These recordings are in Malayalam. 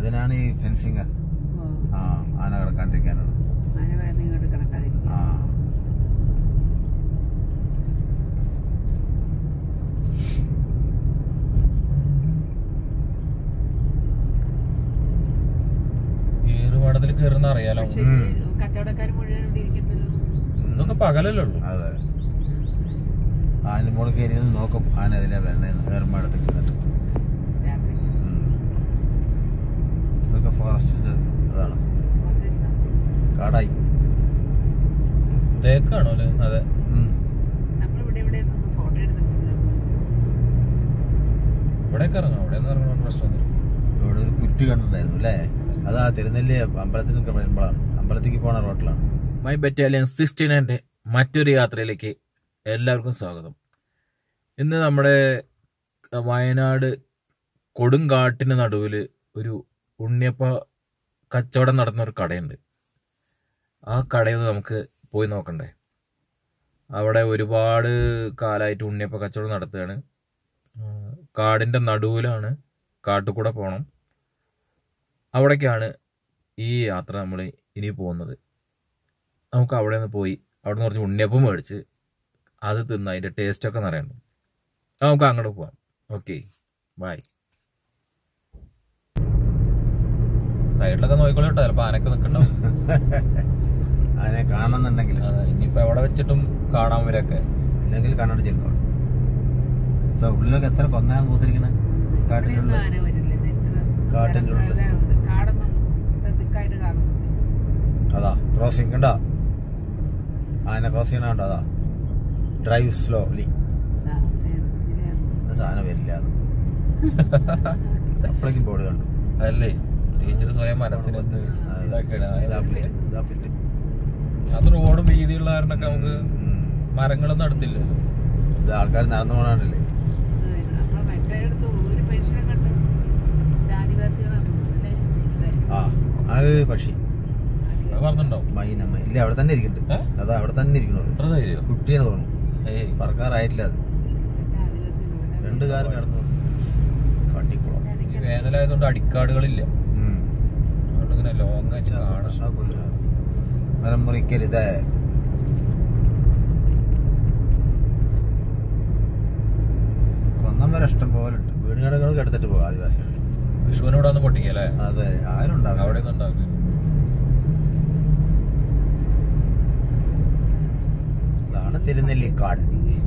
അതിനാണ് ഈ ഫെൻസിങ്. ആന കിടക്കാണ്ടിരിക്കാനാണ്. ഏറുപാടത്തിൽ കയറുന്ന അറിയാലോ. കച്ചവടക്കാർ മുഴുവൻ ഇതൊക്കെ പകലല്ലേ ഉള്ളൂ. അതെ, ആന മോള് കയറി നോക്കും ആന ഇതിലെ വരണേന്ന് ഏറുമാടത്തിൽ ഇരുന്നിട്ട്. ഇതൊക്കെ ഫോറസ്റ്റിന്റെ അതാണ്, കാടായി. തേക്കാണോ അല്ലേ? അതെ. ഇവിടെയൊക്കെ ഇറങ്ങാം, ഇവിടെ നിന്ന് ഇറങ്ങണം, പ്രശ്നമൊന്നും. ഇവിടെ ഒരു കുറ്റി കണ്ടിട്ടുണ്ടായിരുന്നു അല്ലേ? അതാ തിരുനെല്ലി അമ്പലത്തിൽ വരുമ്പോഴാണ്, അമ്പലത്തേക്ക് പോണ റോട്ടിലാണ്. മൈ ബറ്റാലിയൻ 69 മറ്റൊരു യാത്രയിലേക്ക് എല്ലാവർക്കും സ്വാഗതം. ഇന്ന് നമ്മുടെ വയനാട് കൊടുങ്കാട്ടിന് നടുവിൽ ഒരു ഉണ്ണിയപ്പ കച്ചവടം നടത്തുന്ന ഒരു കടയുണ്ട്. ആ കടയിൽ നമുക്ക് പോയി നോക്കണ്ടേ? അവിടെ ഒരുപാട് കാലമായിട്ട് ഉണ്ണിയപ്പ കച്ചവടം നടത്തുകയാണ്. കാടിൻ്റെ നടുവിലാണ്, കാട്ടുകൂടെ പോകണം. അവിടേക്കാണ് ഈ യാത്ര നമ്മൾ ഇനി പോകുന്നത്. നമുക്ക് അവിടെ നിന്ന് പോയി അവിടെ നിന്ന് കുറച്ച് ഉണ്ണിയപ്പം മേടിച്ച് അത് തിന്ന് അതിൻ്റെ ടേസ്റ്റൊക്കെ നിറയണം. നമുക്ക് അങ്ങോട്ട് പോവാം. Okay, bye. സൈഡിലൊക്കെ നോക്കിക്കോളൂ കേട്ടോ, ചിലപ്പോൾ ആനയൊക്കെ നിൽക്കണ്ടാവും. ആനെ കാണുന്നുണ്ടെങ്കിൽ ഇനിയിപ്പോൾ എവിടെ വെച്ചിട്ടും കാണാൻ വരൊക്കെ ഇല്ലെങ്കിൽ കണ്ണട ചെല്ലുമ്പോൾ ഉള്ളിലൊക്കെ എത്ര കൊന്നാന്ന് പോത്തിരിക്കണ കാട്ടിനുള്ളിൽ. കാട്ടിൻ്റെ ഉള്ളിൽ അതാ ക്രോസിങ് കണ്ടോ? ആന ക്രോസ് ചെയ്യണ കണ്ടോ? അതാ ഡ്രൈവ് സ്ലോലി. എന്നിട്ട് ആന വരില്ല. അപ്പോഴേക്കും ബോർഡ് കണ്ടു. അല്ലേ ടീച്ചർ സ്വയം മനസ്സിന് അത് റോഡും വീതിയുള്ള കാരണമൊക്കെ നമുക്ക് മരങ്ങളൊന്നും അടുത്തില്ലല്ലോ. ഇത് ആൾക്കാർ നടന്നു പോകണല്ലേ? ആ അത് പക്ഷി പറഞ്ഞിട്ടുണ്ടാവും. മൈനമ്മ ഇല്ല, അവിടെ തന്നെ ഇരിക്കുന്നുണ്ട്. അതാ അവിടെ തന്നെ ഇരിക്കണത്. കുട്ടിയാണ് തോന്നുന്നു, പറക്കാറായിട്ടില്ല. അത് രണ്ടു കാലം കടന്നു കാട്ടിക്കുളം. ഈ വേനലായതുകൊണ്ട് അടിക്കാടുകളില്ല, അതുകൊണ്ട് ഇങ്ങനെ ലോങ് ആയിട്ട് കാണാം. മരം മുറിക്കരുത്. കൊന്നം വരെ ഇഷ്ടം പോലെ ഉണ്ട്. വീടുകടകളൊക്കെ എടുത്തിട്ട് പോകും ആദിവാസികൾ. വിഷുവിനോട് ഒന്ന് പൊട്ടിക്കല്ലേ? അതെ, ആരും ഉണ്ടാവും അവിടെ ഒന്നും ഉണ്ടാവില്ല. ഇതാണ് തിരുനെല്ലിക്കാട്.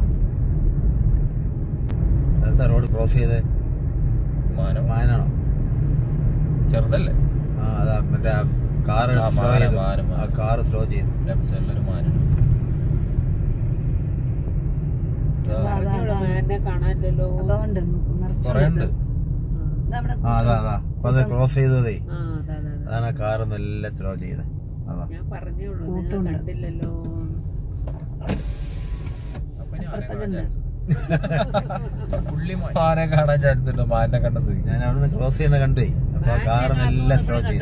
എന്താ റോഡ് ക്രോസ് ചെയ്ത്? മാനാണോ? ചെറുതല്ലേ? ആ അതാ മറ്റേ കാറ് സ്ലോ ചെയ്തു. ആ കാറ് സ്ലോ ചെയ്തു. ലെഫ്റ്റ് സൈഡിലൊരു മാനുണ്ട്. അതാ അതാ അപ്പൊ അത് ക്രോസ് ചെയ്തതേ. അതാണ് കാറ് നല്ല സ്ലോ ചെയ്ത്. അതാ മാനെ കാണാൻ ചാൻസ് ഉണ്ട്. മാനെ കണ്ട സ്ഥിതി ഞാൻ അവിടുന്ന് ക്രോസ് ചെയ്യണ കണ്ടേ. അപ്പൊ കാറ് നല്ല സ്ലോ ചെയ്തു.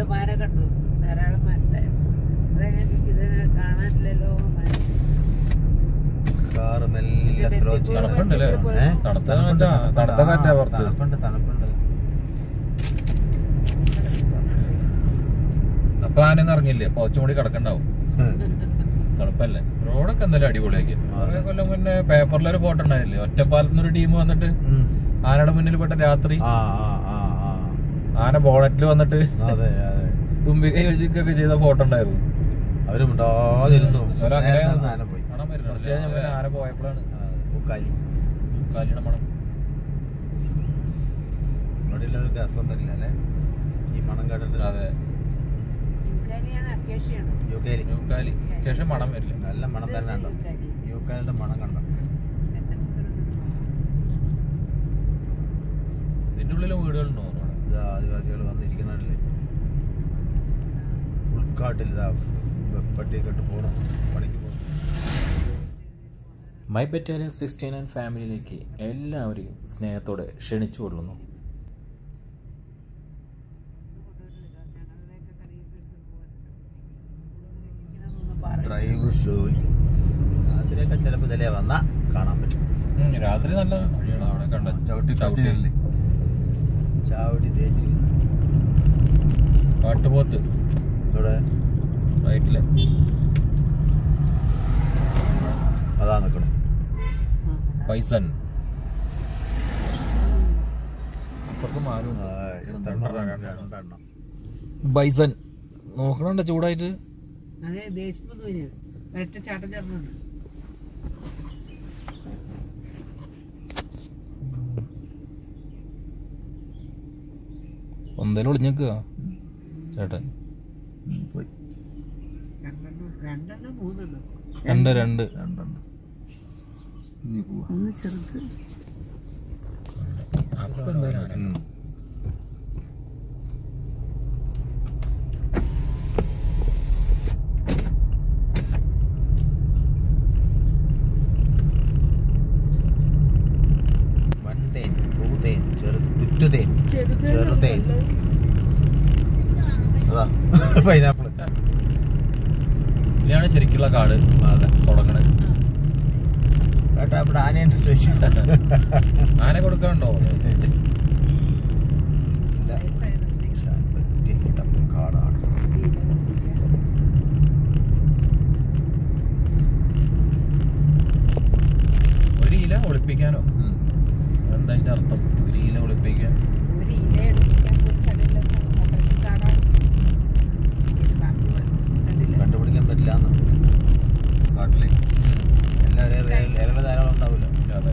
കാറ് നല്ല സ്ലോ ചെയ്തു. തണുപ്പുണ്ടല്ലേ? തണുത്ത കാറ്റാ പുറത്ത്. തണുപ്പുണ്ട്. അപ്പൊ ആനൊന്നും ഇറങ്ങില്ലേ? പോച്ചും കൂടി കിടക്കണ്ടാവും. തണുപ്പല്ലേ? റോഡൊക്കെ എന്തായാലും അടിപൊളിയാക്കി. കുറെ കൊല്ലം മുന്നേ പേപ്പറിലൊരു ഫോട്ടോ ഉണ്ടായില്ലേ? ഒറ്റപ്പാലത്തുനിന്നൊരു ടീം വന്നിട്ട് ആനയുടെ മുന്നിൽ പെട്ട രാത്രി ആന ബോണറ്റിൽ വന്നിട്ട് തുമ്പിക്കൈ വെച്ചിട്ടൊക്കെ ചെയ്ത ഫോട്ടോ ഉണ്ടായിരുന്നു. അവരും ഉണ്ടാതിരുന്നു. ആന പോയപ്പോഴാണ് കാലിയുടെ മണം. ഇവിടെയുള്ളവർക്ക് അസുഖം വരില്ല അല്ലേ ഈ മണം കേട്ടിട്ട്? അതെ, മണം വരില്ല. നല്ല മണം തന്നെയുണ്ടോ? യൂക്കാലിന്റെ മണം കണ്ടോ? ഇതിന്റെ ഉള്ളിലെ വീടുകളുണ്ടോ? ആദിവാസികൾ വന്നിരിക്കുന്നല്ലേ ഉൾക്കാട്ടിൽ. പട്ടിയൊക്കെ ഇട്ട് പോകണം, പണിക്ക് പോകണം. മൈ ബറ്റാലിയൻ 69 ഫാമിലിയിലേക്ക് എല്ലാവരെയും സ്നേഹത്തോടെ ക്ഷണിച്ചു കൊള്ളുന്നു. Drive slowly. അതിലൊക്കെ ചിലപ്പോൾ ഇതിലേ വന്നാൽ കാണാൻ പറ്റും. രാത്രി നല്ല ചവിട്ടി തേച്ചിരിക്കുന്നു. കാട്ടുപോത്ത് ഇവിടെ റൈറ്റില് അതാ നിക്കണം. പൈസൺ അപ്പുറത്ത് മാറും. രണ്ടെണ്ണം ബൈസൺ നോക്കണുണ്ടോ ചൂടായിട്ട്? അതെ ദേഷ്യം ഒറ്റ ചാട്ടം ചേർന്നുണ്ട്. ഒന്നേലും ഒളിഞ്ഞേക്കുക ചേട്ടൻ. പോയി രണ്ടെണ്ണം മൂന്നെണ്ണം രണ്ട് ഒന്ന് ചെറുത്. വൻതേൻ, പൂതേൻ, ചെറുതേൻ, ചെറുതേൻ. അതാ പൈനാപ്പിള്. ഇതിലാണ് ശരിക്കുള്ള കാട് അതെ തുടങ്ങണത്. ഏട്ടാ ഇവിടെ ആനയുണ്ട് ചോദിച്ചാൽ ആന കൊടുക്കാനുണ്ടോ? കാടാണ്. ഒരു ഇല ഒളിപ്പിക്കാനോ? എന്താ അതിന്റെ അർത്ഥം? ഒരു ഇല ഒളിപ്പിക്കാൻ? ഒരു ഇല എടുക്കാൻ പോലും സ്ഥലമില്ലെന്ന് അത്രയ്ക്ക് കാടാണ്. കണ്ടുപിടിക്കാൻ പറ്റില്ല കാട്ടില് എല്ലാവരും ഇലകൾ ധാരാളം ഉണ്ടാവില്ല. അതെ.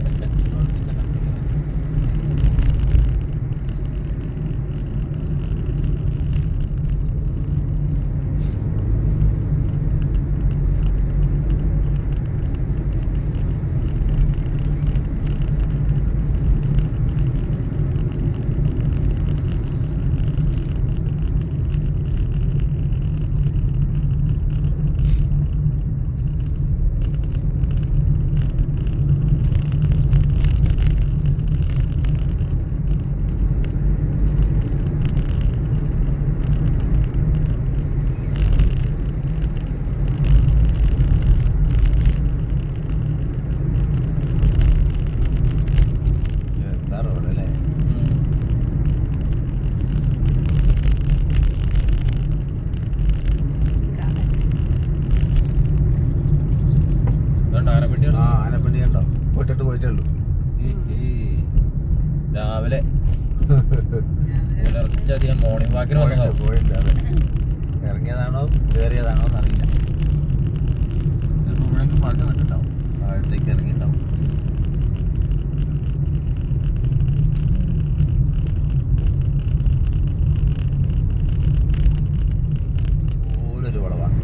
ആനപ്പിണ്ടി കണ്ടോ? പോയിട്ടിട്ട് പോയിട്ടുള്ളൂ. രാവിലെ പുലർച്ചധികം മോർണിംഗ് വാക്കിന് വന്നതാവും. പോയിട്ടുണ്ട്. അതെ, ഇറങ്ങിയതാണോ കയറിയതാണോ എന്നറിയില്ല. ചിലപ്പോൾ എവിടെയെങ്കിലും പറഞ്ഞു നിന്നിട്ടുണ്ടാവും, താഴത്തേക്ക് ഇറങ്ങിയിട്ടുണ്ടാവും. ഓരൊരു വളവാണ്.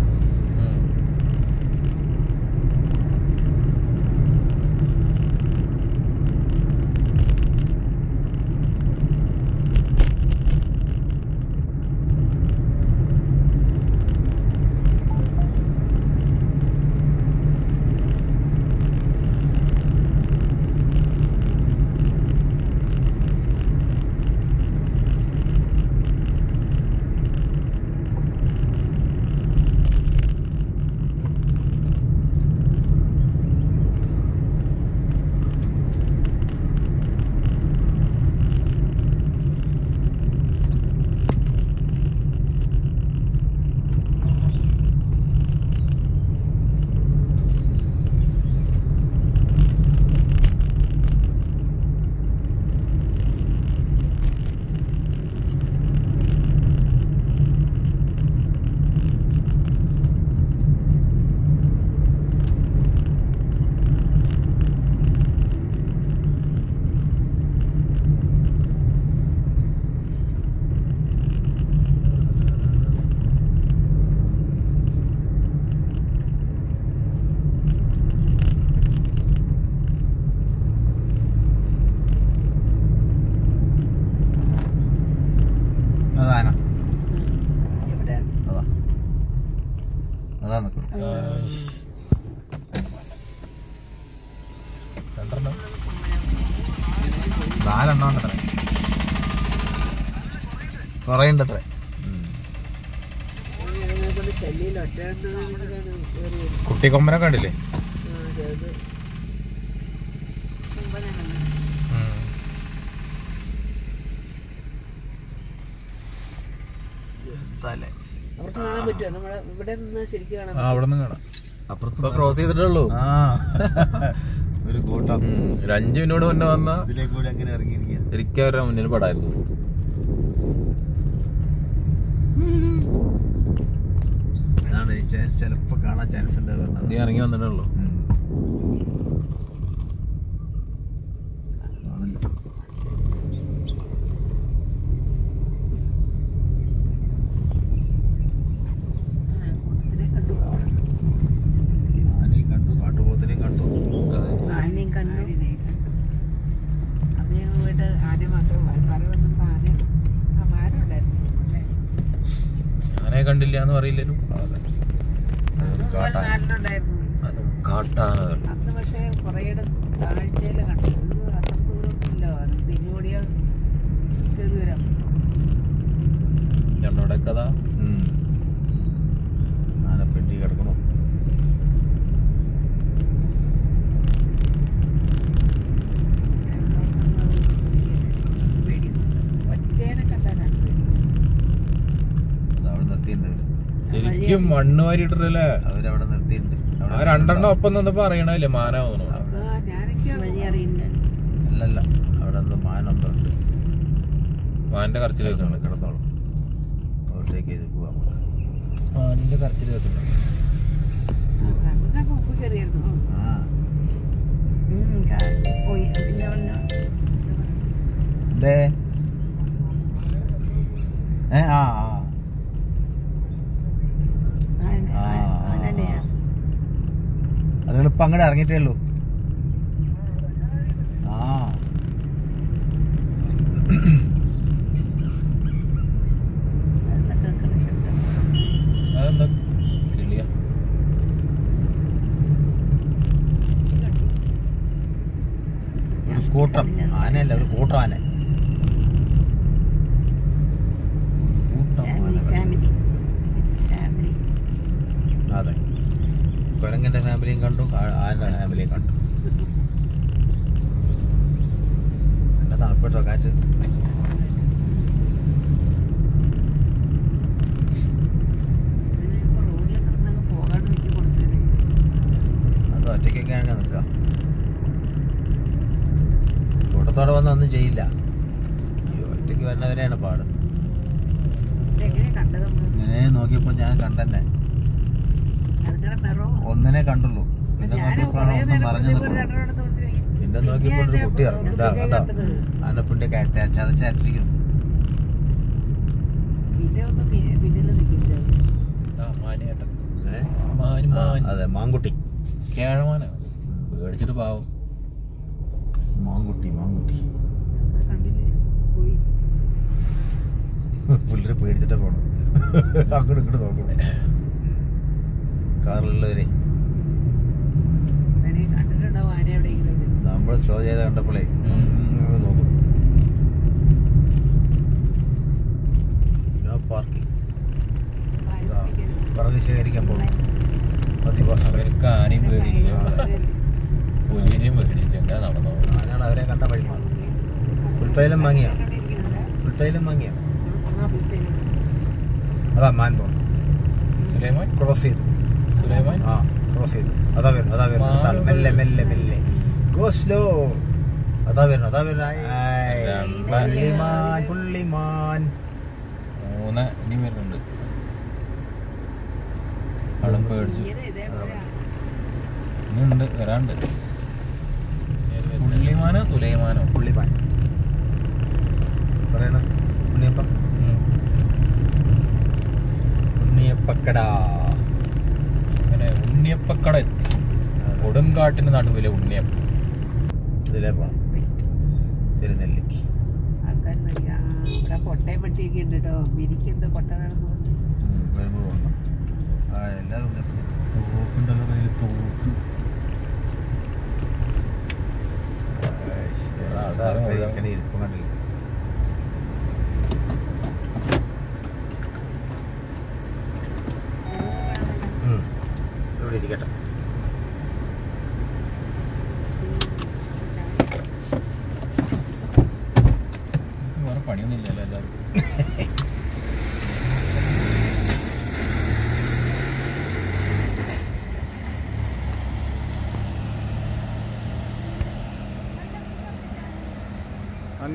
അതാന അതാ നിൽക്കണം. രണ്ടെണ്ണം 4 എണ്ണം ഉണ്ടത്രേ, കുറേ ഉണ്ടത്രേ. കുട്ടിക്കൊമ്പനെ കണ്ടില്ലേ? അവർക്ക് കാണാൻ പറ്റുമോ? നമ്മളെ ഇവിടെ നിന്ന് ശരിക്കും കാണാൻ അവിടെ നിന്ന് കാണാം. അപ്പുറത്ത് ക്രോസ് ചെയ്തിട്ടുള്ളൂ. ഒരു കൂട്ടം 5 മിനിറ്റ് മുന്നേ വന്ന ഇതിലേക്കൂടെ അങ്ങനെ ഇറങ്ങിയിരിക്കുക. ശരിക്കും അവരുടെ മുന്നിൽ പടായിരുന്നു. ചിലപ്പോ കാണാൻ ചാൻസ് ഉണ്ട്. നീ ഇറങ്ങി വന്നിട്ടുള്ളൂ. ആനയെ കണ്ടില്ല എന്ന് പറയില്ലല്ലോ. അതും കാട്ടാനകൾ. അന്ന് പക്ഷേ കുറേയുടെ താഴ്ചയിൽ കണ്ടു. അത്രദൂരമില്ലോ, അത് തിരുവോടിയ തിരുവരം ഞങ്ങളുടെ കഥ. ആനപ്പെട്ടി കിടക്കണോ? ഒറ്റേനെ കണ്ടാലാണ് അവിടെ നിർത്തിയിട്ടുണ്ട്. ശരിക്കും മണ്ണ് വാരിയിട്ടല്ലേ അവരവിടെ നിർത്തിയിട്ടുണ്ട്. ആ 2 ഒപ്പം നിന്നപ്പോ അറിയണല്ലേ മാനാവുന്നു. അല്ലല്ല, അവിടെ മാനെന്തോ ഉണ്ട്. മാനിന്റെ കരച്ചിൽ കേൾക്കുന്നുണ്ട്. കിടന്നോളും. ഓവർടേക്ക് ചെയ്ത് പോവാം. മാനിന്റെ കരച്ചിൽ കേൾക്കുന്നുണ്ട്. അതിങ്ങളിപ്പോ അങ്ങോട്ട് ഇറങ്ങിയിട്ടേ ഉള്ളൂ. അതെന്താ കിളിയ? ഒരു കൂട്ടം ആനയല്ല, ഒരു കൂട്ടം ആന. അതെ, കുരങ്ങന്റെ ഫാമിലിയും കണ്ടു, ആനയുടെ ഫാമിലിയും കണ്ടു. നല്ല തണുപ്പെട്ടോ കാറ്റ്. അത് ഒറ്റയ്ക്കൊക്കെ ആണെങ്കിൽ നിൽക്കാം. കൂട്ടത്തോടെ വന്ന് ഒന്നും ചെയ്യില്ല. ഒറ്റയ്ക്ക് വരുന്നവരെയാണ് പാട്. ഇങ്ങനെ നോക്കിയപ്പോ ഞാൻ കണ്ടെന്നെ ഒന്നിനെ കണ്ടുള്ളൂ. പിന്നെ നോക്കിയപ്പോഴാണ് ഒന്നും പറഞ്ഞു നിൽക്കുന്നത്. പിന്നെ നോക്കിയപ്പോൾ ഒരു കുട്ടി ഇറങ്ങി. ഇതാ കേട്ടോ, ആനപ്പിണ്ടി ചതച്ചിരിക്കുന്നു. അതെ, മാങ്കുട്ടി. കേഴമാന പേടിച്ചിട്ട് പാവം. മാങ്കുട്ടി പിള്ളേര് പേടിച്ചിട്ടേ പോണം. അങ്ങോട്ട് ഇങ്ങോട്ട് നോക്കണം. കാറിലുള്ളവരെ നമ്മൾ സ്ലോ ചെയ്ത് കണ്ടപ്പോളേ നോക്കും. No parking. പറഞ്ഞ് ശേഖരിക്കാൻ പോകും. അവർക്ക് ആനയും പേടിയില്ല, പുലിനെയും പേടിയില്ല. എന്താ നടന്നോ? ആനാണ് അവരെ കണ്ട വഴി. പുൽത്തൈലം വാങ്ങിയ അതാ മാൻ പോകും. സുലൈമാൻ ക്രോസ് ചെയ്തു. സുലൈമാൻ ക്രോസ് ചെയ്തു. അതാ വരുന്നു. മെല്ലെ ഗോ സ്ലോ. അതാ വരുന്നു. പുള്ളിമാൻ 3 ഇനി വരുന്നുണ്ട്. അവിടെ പേടിച്ചു. ഇനിയുണ്ട്, വരാണ്ട്. പുള്ളിമാനോ സുലൈമാനോ? പുള്ളിമാൻ പറയണ ഉണ്ണിയപ്പക്കട. അങ്ങനെ ഉണ്ണിയപ്പക്കട എത്തി. കൊടുങ്കാട്ടിന് നടുവിലെ ഉണ്ണിയപ്പം. ഇതിലേ പോണം, തിരുനെല്ലിക്ക്. കൊട്ടയും പെട്ടിയൊക്കെ ഉണ്ട് കേട്ടോ. എനിക്കെന്തോ കൊട്ട വേണം. വരുമ്പോൾ പോകണം. എല്ലാവരും തോക്കുണ്ടല്ലോ കയ്യിൽ. തോക്ക് ഇരിപ്പം കണ്ടില്ല. ഇവിടെ ഇരിക്കട്ടെ. വേറെ പണിയൊന്നും ഇല്ലല്ലോ എല്ലാവർക്കും.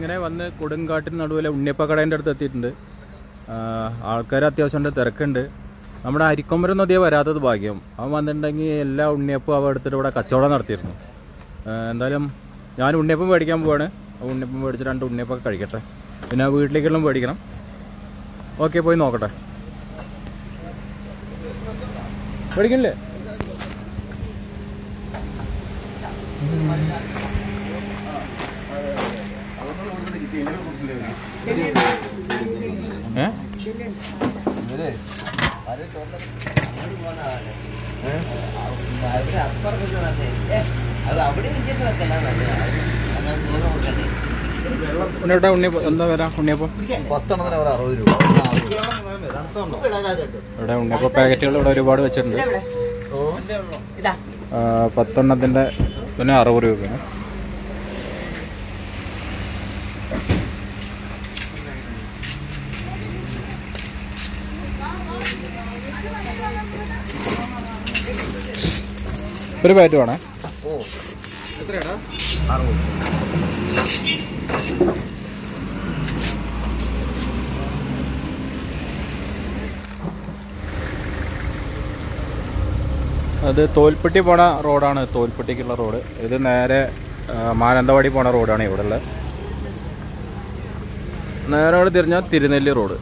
നമ്മളിങ്ങനെ വന്ന് കൊടുങ്കാട്ടിന് നടുവിലെ ഉണ്ണിയപ്പക്കടേൻ്റെ അടുത്ത് എത്തിയിട്ടുണ്ട്. ആൾക്കാർ അത്യാവശ്യം തിരക്കുണ്ട്. നമ്മുടെ അരിക്കൊമ്പരം നദിയെ വരാത്തത് ഭാഗ്യം. അവൻ വന്നിട്ടുണ്ടെങ്കിൽ എല്ലാ ഉണ്ണിയപ്പവും അവ എടുത്തിട്ട് ഇവിടെ കച്ചവടം നടത്തിയിരുന്നു. എന്തായാലും ഞാൻ ഉണ്ണിയപ്പം മേടിക്കാൻ പോവാണ്. ഉണ്ണിയപ്പം മേടിച്ച് 2 ഉണ്ണിയപ്പൊക്കെ കഴിക്കട്ടെ. പിന്നെ വീട്ടിലേക്കെല്ലാം മേടിക്കണം. ഓക്കെ, പോയി നോക്കട്ടെ. മേടിക്കണില്ലേ? ഉണ്ണിയപ്പം എന്താ വരാ? ഉണ്ണിയപ്പം 10 രൂപ. ഇവിടെ ഉണ്ണിയപ്പം പാക്കറ്റുകൾ ഇവിടെ ഒരുപാട് വെച്ചിട്ടുണ്ട്. 10 പിന്നെ 60 രൂപയാണ്. ഒരു പാക്കറ്റ് വേണേ. എത്രയാടാ? 60. അത് തോൽപ്പെട്ടി പോണ റോഡാണ്, തോൽപ്പെട്ടിക്കുള്ള റോഡ്. ഇത് നേരെ മാനന്തവാടി പോണ റോഡാണ് ഇവിടെ ഉള്ളത്. നേരെ അവിടെ തിരിഞ്ഞാൽ തിരുനെല്ലി റോഡ്.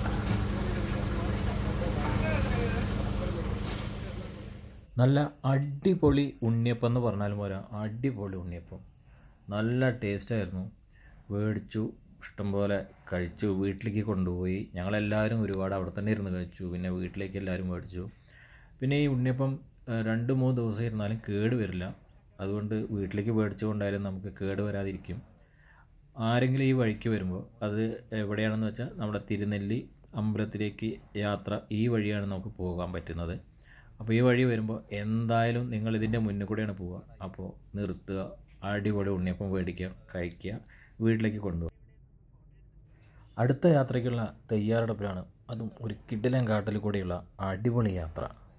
നല്ല അടിപൊളി ഉണ്ണിയപ്പം എന്ന് പറഞ്ഞാലും പോരാ, അടിപൊളി ഉണ്ണിയപ്പം. നല്ല ടേസ്റ്റായിരുന്നു. മേടിച്ചു, ഇഷ്ടംപോലെ കഴിച്ചു, വീട്ടിലേക്ക് കൊണ്ടുപോയി. ഞങ്ങളെല്ലാവരും ഒരുപാട് അവിടെ തന്നെ ഇരുന്ന് കഴിച്ചു. പിന്നെ വീട്ടിലേക്ക് എല്ലാവരും മേടിച്ചു. പിന്നെ ഈ ഉണ്ണിയപ്പം 2-3 ദിവസം ഇരുന്നാലും കേട് വരില്ല. അതുകൊണ്ട് വീട്ടിലേക്ക് മേടിച്ചു കൊണ്ടായാലും നമുക്ക് കേട് വരാതിരിക്കും. ആരെങ്കിലും ഈ വഴിക്ക് വരുമ്പോൾ, അത് എവിടെയാണെന്ന് വെച്ചാൽ നമ്മുടെ തിരുനെല്ലി അമ്പലത്തിലേക്ക് യാത്ര ഈ വഴിയാണ് നമുക്ക് പോകാൻ പറ്റുന്നത്. അപ്പോൾ ഈ വഴി വരുമ്പോൾ എന്തായാലും നിങ്ങൾ ഇതിൻ്റെ മുന്നിൽ കൂടെയാണ് പോവുക. അപ്പോൾ നിർത്തുക, അടിപൊളി ഉണ്ണിയപ്പം മേടിക്കുക, കഴിക്കുക, വീട്ടിലേക്ക് കൊണ്ടുപോകുക. അടുത്ത യാത്രയ്ക്കുള്ള തയ്യാറെടുപ്പിലാണ്. അതും ഒരു കിടിലൻ കാട്ടിൽ കൂടെയുള്ള അടിപൊളി യാത്ര.